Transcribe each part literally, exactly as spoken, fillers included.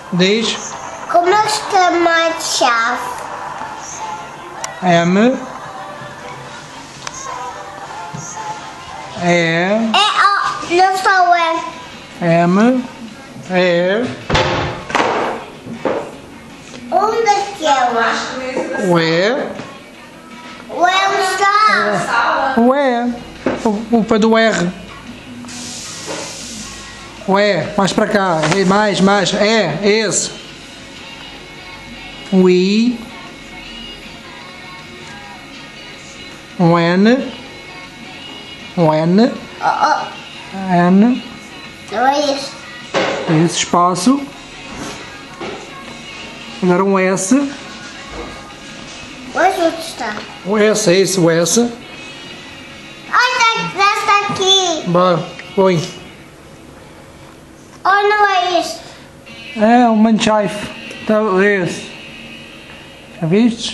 Diz. Como é que chama a chave? M. E. É, oh, não sou eu. M. E. Onde é que é o? O E. O E está? O E. O, o pé do R. O E. Mais para cá. E, mais, mais. E. Esse. O I. O N. O N. Oh, oh, N. não é isso. Esse espaço. Agora um S. Onde outro está? O S, é esse, o S. Olha, já está aqui. Bora, põe. Oh, não é isso. É, o Manchaif. Então, é esse. Já vistes?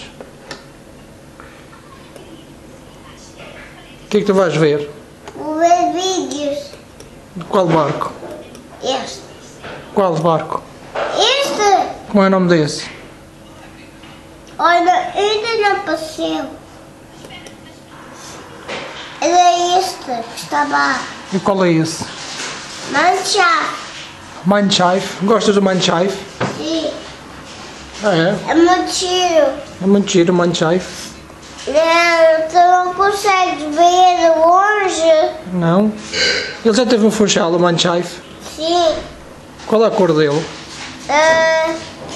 O que é que tu vais ver? Vou ver vídeos. De qual barco? Este. Qual barco? Este. Como é o nome desse? Olha, ainda não apareceu. Era este que estava lá. E qual é esse? Mancha. Manchaif. Gostas do Manchaif? Sim. Ah, é? É muito giro. É muito giro o Manchaif. Não, tu não consegues ver longe. Não? Ele já teve um funchal, o Manchaif. Sim. Qual é a cor dele? Ah,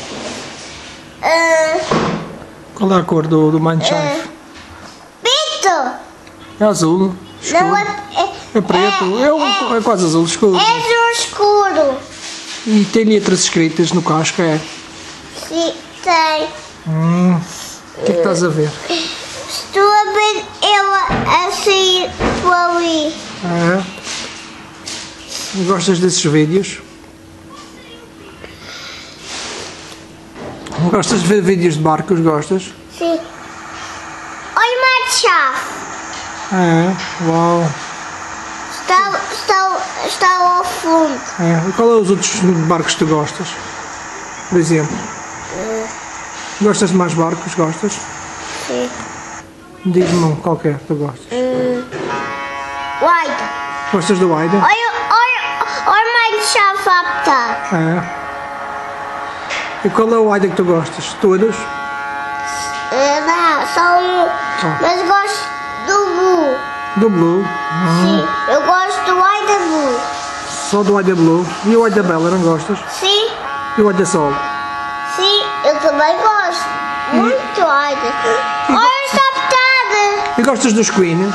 ah, Qual é a cor do, do Manchaif? Pito. É azul. Escuro. Não é, é, É preto. É, um- é quase azul escuro. é azul escuro. E tem letras escritas no casco, é? Sim, tem. Hum. O que é que estás a ver? Estou a ver ela a sair por ali. É. Gostas desses vídeos? Gostas de ver vídeos de barcos? Gostas? Sim. Olha uma chave. É. Uau. Está, está, está ao fundo. É. E qual é os outros barcos que tu gostas? Por exemplo? Gostas de mais barcos? Gostas? Sim. Diz-me um qualquer que tu gostas. Wide. Gostas do Aida? Olha, olha, olha uma chave a apertar. É. E qual é o Aida que tu gostas? Todos? É, não, só um. Ah. Mas gosto do Blue. Do Blue. Sim, eu gosto do Wide Blue. Só do Aida Blue. E o Aida Bella, não gostas? Sim, E o Aida Sol? sim, eu também gosto. Muito Wide. Olha esta apertada. E gostas dos Queen?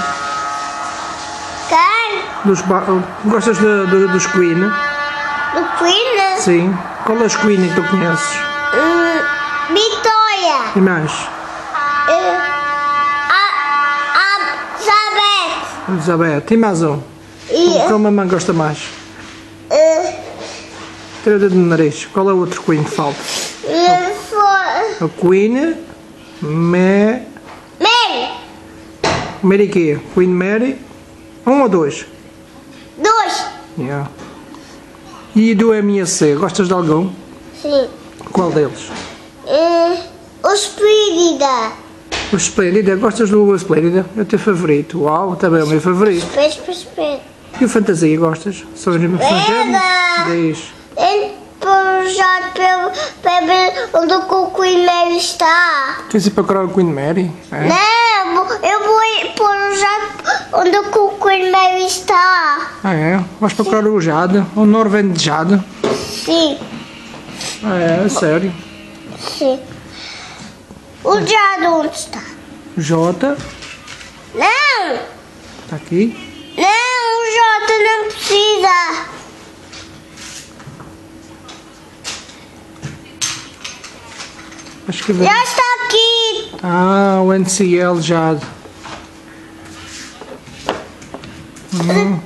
Quem? Dos ba- Gostas de- de- dos Queen? Do Queen? Sim. Qual é os Queen que tu conheces? Hum, Vitória. E mais? Uh, a, a Elizabeth. Elizabeth. E mais um? E, Qual a mamãe gosta mais? uh, Tira o dedo no nariz. Qual é o outro Queen que falta? uh, for, A Queen... Me... Mary. Mary quê? Queen Mary? Um ou dois? Dois. Yeah. E do M S C, gostas de algum? Sim. Qual deles? Uh, o Espírita. O Splendida, gostas do Splendida? É o teu favorito. Uau, também é o meu favorito. Espera, espera, espera. E o Fantasia, gostas? São os mesmos Pega! Diz. Ele projeto pelo para ver onde o Queen Mary está. Queres ir procurar o Queen Mary? É? Não, eu vou projeto onde o Queen Mary está. Ah, é? Vais procurar o Jade, o Norvend de Jade. Sim, Ah, é? Sério? sim. O Jade onde está? J, Não, está aqui. não, o Jota não precisa. Acho que ver. Já está aqui. Ah, o N C L Jade. Hum.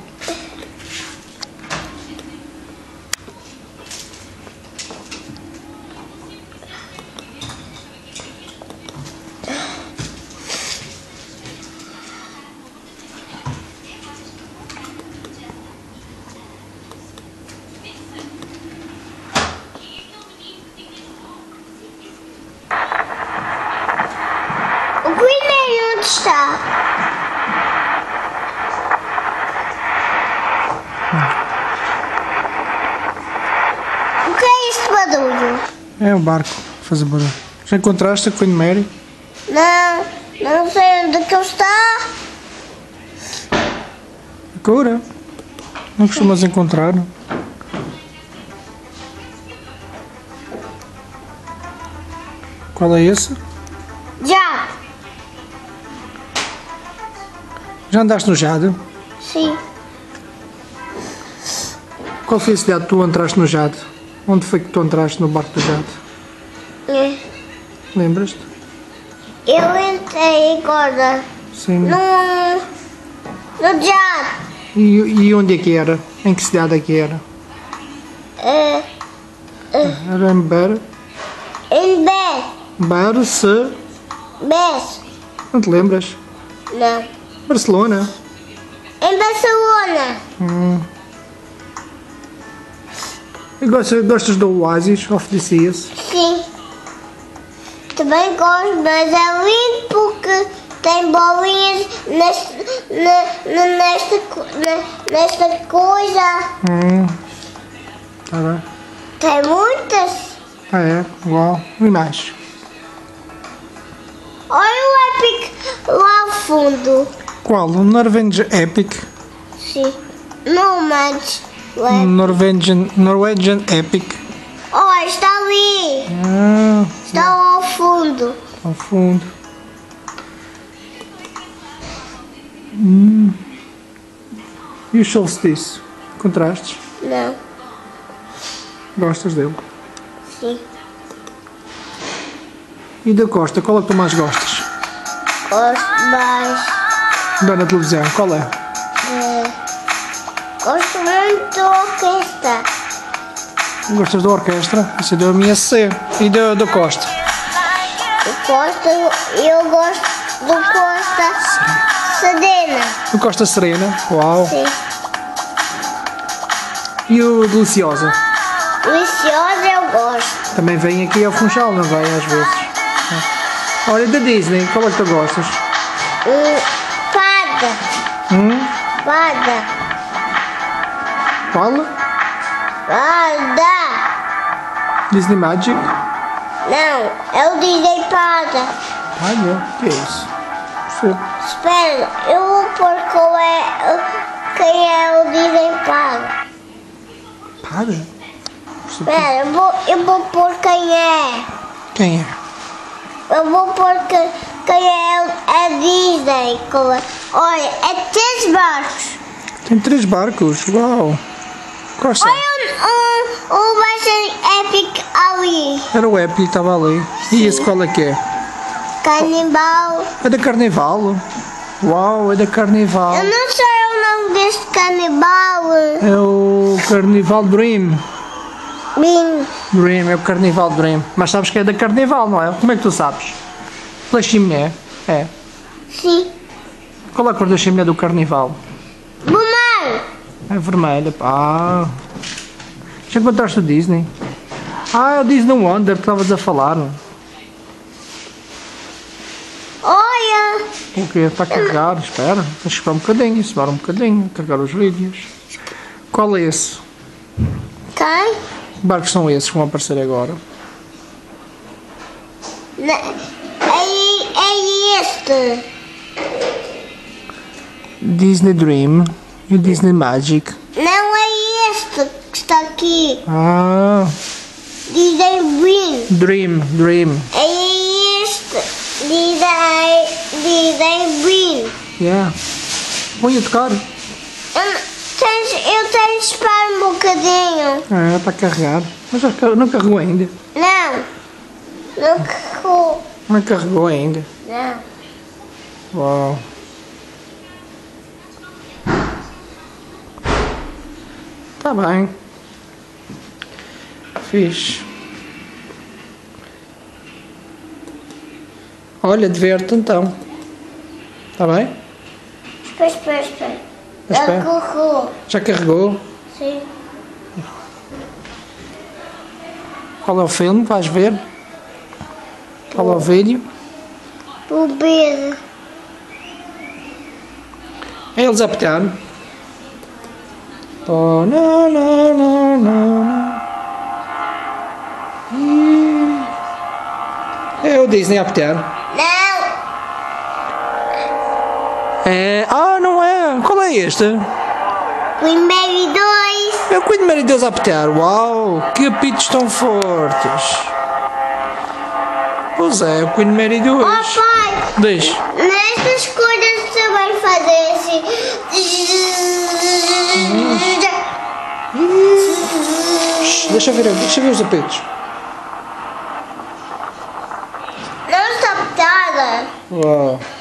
faz barulho. É o barco a fazer barulho. Já encontraste a Queen Mary? Não, não sei onde que ele está. Procura. Não costumas encontrar. Qual é esse? Já. Já andaste no Jade? Sim. Qual foi a cidade que tu entraste no Jade? Onde foi que tu entraste no barco do Jade? É. Lembras-te? Eu entrei agora Sim. no, no Jade. E, e onde é que era? Em que cidade é que era? É, Era em Ber... em Bess. Barce... Bess. Não te lembras? Não. Barcelona. Em Barcelona. Hum. E gostas, gostas do Oasis, of the Seas? Sim. Também gosto, mas é lindo porque tem bolinhas neste, ne- ne- nesta, co- ne- nesta coisa. Hum. Tá bem. Tem muitas. Ah é? Uau. E mais? Olha o Epic lá ao fundo. Qual? O Norwegian Epic? Sim. Não, mas... Ué. Norwegian, Norwegian Epic. Olha, está ali. Ah, Está lá ao fundo. ao fundo. Hum. E o Solstice? Contrastes? Não. Gostas dele? Sim. E da Costa, qual é que tu mais gostas? Gosto mais. Da na televisão, qual é? É, gosto muito da orquestra. Gostas da orquestra? Isso é da minha C. E da, da Costa? Eu gosto, eu gosto do Costa Serena. Do Costa Serena? Uau. Sim. E o Deliciosa? Deliciosa eu gosto. Também vem aqui ao Funchal, não vem às vezes? Olha, da Disney, qual é que tu gostas? Hum, fada. Hum? Fada. Qual? Fada. Disney Magic? Não, é o Disney Fada. Olha, o que é isso? Sim. Espera, eu vou pôr qual é, quem é o Disney Fada. Para? Espera, eu vou, eu vou pôr quem é. Quem é? Eu vou pôr que, quem é a Disney. qual é. Olha, é três barcos. Tem três barcos, uau. Quais são? Olha um, um, um vai ser Epic ali. Era o Epic que estava ali. E esse qual é que é? Canibal. É da Carnival. Uau, é da Carnival. Eu não sei o nome deste canibal. É o Carnival Dream. Bim. Dream, é o Carnival Dream. Mas sabes que é da Carnival, não é? Como é que tu sabes? Pela chiminé. É. Sim. Qual é a cor da chiminé do Carnival? Bumar. É vermelha. Ah. Já encontraste o Disney? Ah, é o Disney Wonder que estavas a falar. Olha. O quê? Está a carregar? Espera. Deixa eu esperar um bocadinho. Esperar um bocadinho. Carregar os vídeos. Qual é esse? Quem? Que barcos são esses que vão aparecer agora? Ne- É, é este. Disney Dream e o Disney Magic. Não é este que está aqui. Ah, Disney Green. Dream, Dream. É este. Disney, Disney Green. Yeah. Põe a tocar. Eu, não- tens, eu tenho de esperar um bocadinho. Ah, está a carregar. Mas já car- não carregou ainda. Não. Não carregou. Não carregou ainda. Não. Uau. Tá bem. Fixe. Olha, diverte então. Tá bem? Espera, espera, espera. Espera. Ele carregou. Já carregou? Sim. Qual é o filme? Vais ver? Qual é o vídeo? O beijo. É eles a piano. Oh, não, não, não, não, não. Disney a apetear? Não. É. Ah, não é. Qual é este? Queen Mary dois. É o Queen Mary dois a apetear. Uau, que apitos tão fortes. Pois é, o Queen Mary dois. Oh pai, Diz. nestas coisas você vai fazer assim. Deixa eu ver, deixa eu ver os apitos. Não está apitada. Uau.